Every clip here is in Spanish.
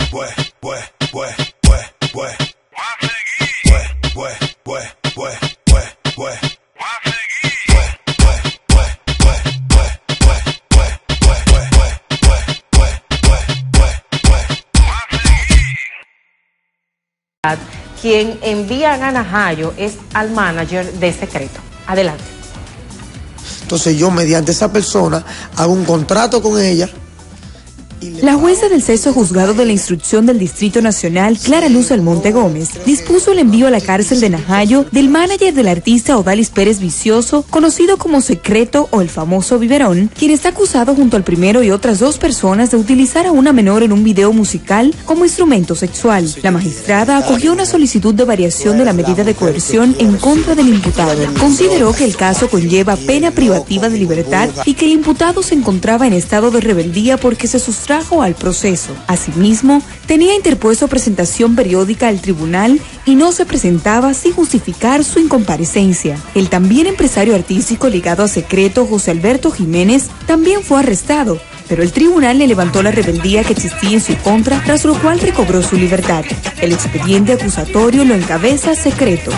Quien envía a Najayo es al manager de Secreto. Adelante. Entonces yo, mediante esa persona, hago un contrato con ella. La jueza del sexto juzgado de la instrucción del Distrito Nacional, Clara Luz Almonte Gómez, dispuso el envío a la cárcel de Najayo del manager del artista Odalis Pérez Vicioso, conocido como Secreto o el famoso Biberón, quien está acusado junto al primero y otras dos personas de utilizar a una menor en un video musical como instrumento sexual. La magistrada acogió una solicitud de variación de la medida de coerción en contra del imputado. Consideró que el caso conlleva pena privativa de libertad y que el imputado se encontraba en estado de rebeldía porque se sustrajo al proceso. Asimismo, tenía interpuesto presentación periódica al tribunal y no se presentaba sin justificar su incomparecencia. El también empresario artístico ligado a Secreto, José Alberto Jiménez, también fue arrestado, pero el tribunal le levantó la rebeldía que existía en su contra, tras lo cual recobró su libertad. El expediente acusatorio lo encabeza Secreto.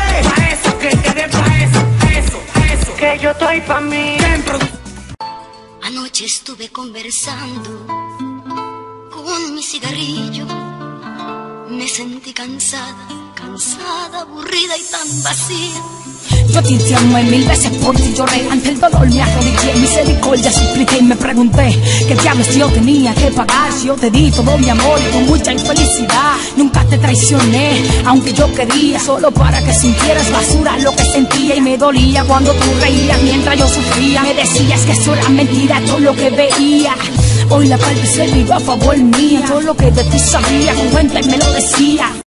Anoche estuve conversando con mi cigarrillo. Me sentí cansada, aburrida y tan vacía. Yo a ti te amé 1000 veces, por ti lloré, ante el dolor me arrodillé, misericordia supliqué y me pregunté qué diablos yo tenía que pagar si yo te di todo mi amor y con mucha infelicidad. Nunca te traicioné, aunque yo quería, solo para que sintieras basura lo que sentía y me dolía cuando tú reías mientras yo sufría. Me decías que eso era mentira todo lo que veía. Hoy la parte se vive a favor mía, todo lo que de ti sabía con cuenta y me lo decía.